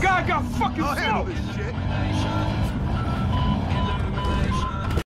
guy got fucking I'll handle smoked. this shit.